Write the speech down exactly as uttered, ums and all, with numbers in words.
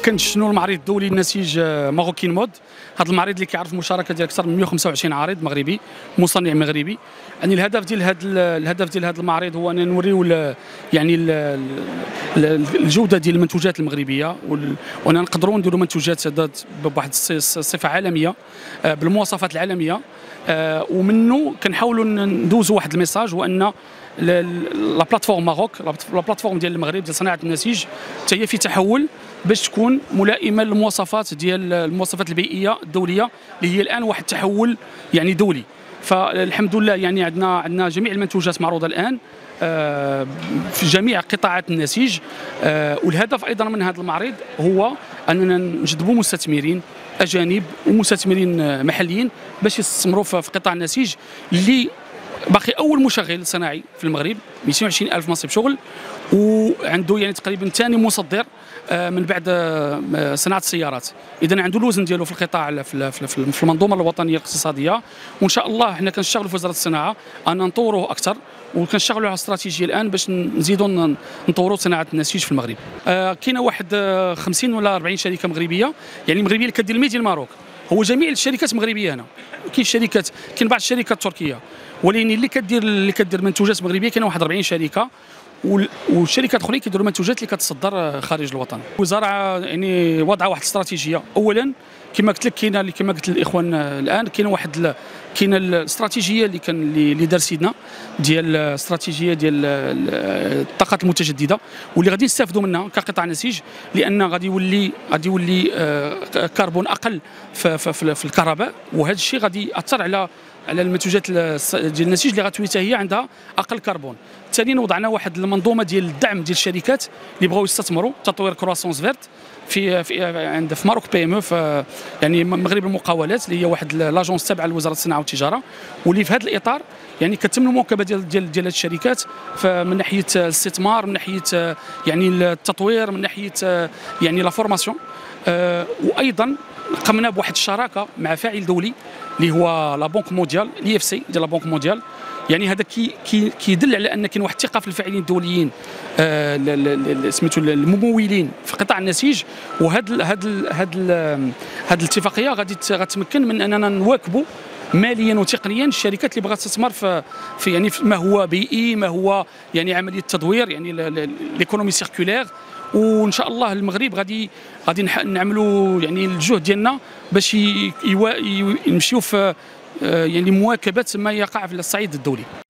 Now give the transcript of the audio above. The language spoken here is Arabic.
كان شنو المعرض الدولي للنسيج ماروكين مود. هذا المعرض اللي كيعرف المشاركه ديال اكثر من مئة وخمسة وعشرين عارض مغربي مصنع مغربي. يعني الهدف ديال هذا الهدف ديال هذا المعرض هو ان نوريو يعني الجوده ديال المنتوجات المغربيه، وان نقدروا نديروا منتوجات بواحد الصفه عالميه بالمواصفات العالميه، ومنه كنحاولوا ندوزوا واحد الميساج، هو ان لا بلاتفورم ماروك، لا بلاتفورم ديال المغرب ديال صناعه النسيج حتى هي في تحول باش تكون ملائمه للمواصفات ديال المواصفات البيئيه الدوليه اللي هي الان واحد التحول يعني دولي. فالحمد لله يعني عندنا عندنا جميع المنتوجات معروضه الان في جميع قطاعات النسيج. والهدف ايضا من هذا المعرض هو اننا نجذبوا مستثمرين اجانب ومستثمرين محليين باش يستثمروا في قطاع النسيج اللي باقي اول مشغل صناعي في المغرب، مئتين وعشرين ألف منصب شغل، وعنده يعني تقريبا ثاني مصدر من بعد صناعه السيارات. اذا عنده الوزن ديالو في القطاع في المنظومه الوطنيه الاقتصاديه. وان شاء الله حنا كنشتغلوا في وزاره الصناعه ان نطوروه اكثر، وكنشتغلوا على استراتيجيه الان باش نزيدوا نطوروا صناعه النسيج في المغرب. آه كاينه واحد خمسين ولا أربعين شركه مغربيه، يعني مغربيه اللي كدير الميد ديال الماروك. هو جميع الشركات مغربيه هنا، كاين شركات كاين بعض الشركات التركيه، ولكن اللي كدير اللي كدير منتوجات مغربيه كاين واحد أربعين شركه، والشركات الاخرين كيديروا منتوجات اللي كتصدر خارج الوطن. الوزاره يعني وضع واحد الاستراتيجيه. اولا كما قلت لك كاينه كما قلت للاخوان الان كاينه واحد كاينه الاستراتيجيه اللي كان اللي دار سيدنا ديال الاستراتيجيه ديال الطاقات المتجدده، واللي غادي نستافدوا منها كقطاع نسيج، لان غادي يولي غادي يولي كربون اقل في, في, في الكهرباء، وهذا الشيء غادي ياثر على على المنتوجات ديال النسيج اللي غتولي حتى هي عندها اقل كربون. ثانيا وضعنا واحد المنظومه ديال الدعم ديال الشركات اللي بغاو يستثمروا تطوير كرواسونس فيرت في في عند في ماروك بي ام او، في يعني مغرب المقاولات اللي هي واحد لاجونس تابعه لوزاره الصناعه والتجاره، واللي في هذا الاطار يعني كتم المواكبه ديال ديال ديال هذه الشركات من ناحيه الاستثمار، من ناحيه يعني التطوير، من ناحيه يعني لا فورماسيون. وايضا قمنا بواحد الشراكه مع فاعل دولي اللي هو لا بنك مونديال، الاي اف سي ديال لا بنك مونديال. يعني هذا كي كي كيدل على ان كاين واحد الثقه في الفاعلين الدوليين آه سميتو الممولين في قطاع النسيج. وهاد هاد هاد هاد الاتفاقيه غادي غتمكن من اننا نواكبوا ماليا وتقنيا الشركات اللي بغات تستثمر في في يعني في ما هو بيئي، ما هو يعني عمليه تدوير، يعني ليكونومي سيركولير. وان شاء الله المغرب غادي غادي نعملوا يعني الجهد ديالنا باش نمشيو في يعني مواكبه ما يقع في الصعيد الدولي.